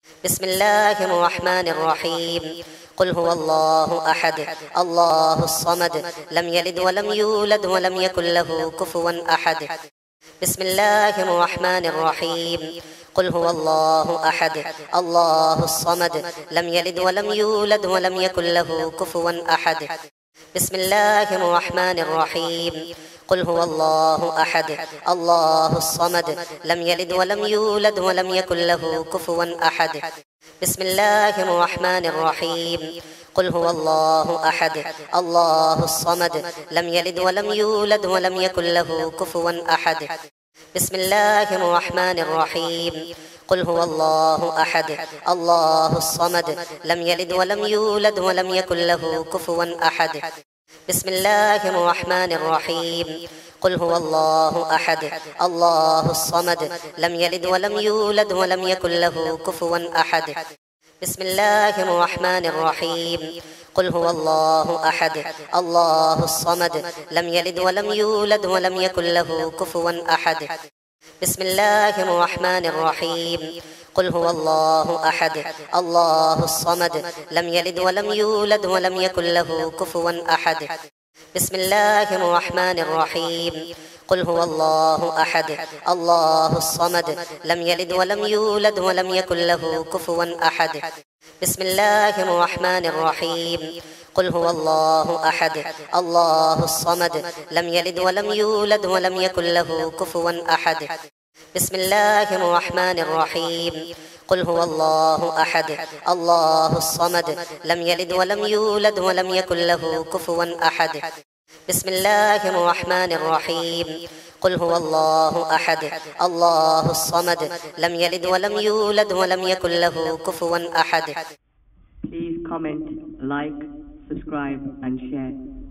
بسم الله الرحمن الرحيم. قل هو الله أحد الله الصمد لم يلد ولم يولد ولم يكن له كفوا أحد. بسم الله الرحمن الرحيم. قل هو الله أحد الله الصمد لم يلد ولم يولد ولم يكن له كفوا أحد. بسم الله الرحمن الرحيم. قل هو الله أحد الله الصمد لم يلد ولم يولد ولم يكن له كفوا أحد. بسم الله الرحمن الرحيم. قل هو الله أحد الله الصمد لم يلد ولم يولد ولم يكن له كفوا أحد. بسم الله الرحمن الرحيم. قل هو الله أحد الله الصمد لم يلد ولم يولد ولم يكن له كفوا أحد. بسم الله الرحمن الرحيم. قل هو الله أحد الله الصمد لم يلد ولم يولد ولم يكن له كفوا أحد. بسم الله الرحمن الرحيم. قل هو الله أحد الله الصمد لم يلد ولم يولد ولم يكن له كفوا أحد. بسم الله الرحمن الرحيم. قل هو الله أحد الله الصمد لم يلد ولم يولد ولم يكن له كفوا أحد. بسم الله الرحمن الرحيم. قل هو الله أحد الله الصمد لم يلد ولم يولد ولم يكن له كفوا أحد. بسم الله الرحمن الرحيم. قل هو الله أحد الله الصمد لم يلد ولم يولد ولم يكن له كفوا أحد. بسم الله الرحمن الرحيم. قل هو الله أحد الله الصمد لم يلد ولم يولد ولم يكن له كفوا أحد. بسم الله الرحمن الرحيم. قل هو الله أحد الله الصمد لم يلد ولم يولد ولم يكن له كفوا أحد. Please comment, like, subscribe and share.